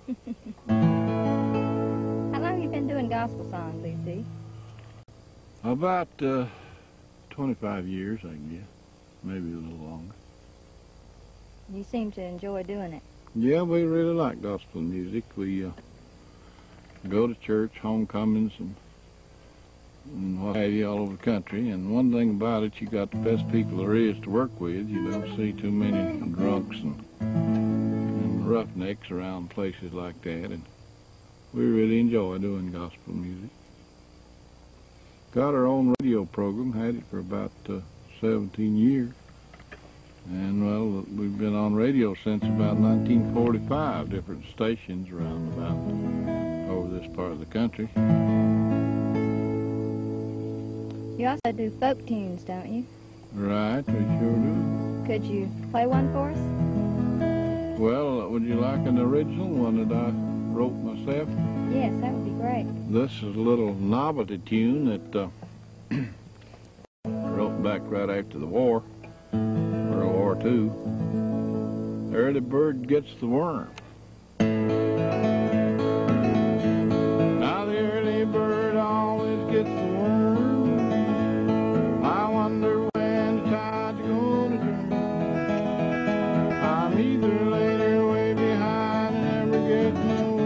How long have you been doing gospel songs, E.T.? About 25 years, I guess. Maybe a little longer. You seem to enjoy doing it. Yeah, we really like gospel music. We go to church, homecomings, and what have you all over the country. And one thing about it, you got the best people there is to work with. You don't see too many drunks and roughnecks around places like that. And we really enjoy doing gospel music. Got our own radio program, had it for about 17 years. And, well, we've been on radio since about 1945, different stations around about over this part of the country. You also do folk tunes, don't you? Right, we sure do. Could you play one for us? Well, would you like an original one that I wrote myself? Yes, that would be great. This is a little novelty tune that wrote back right after the war, World War II. Early bird gets the worm. Now the early bird always gets the worm. I wonder when the tide's gonna turn. I'm either later way behind, never get no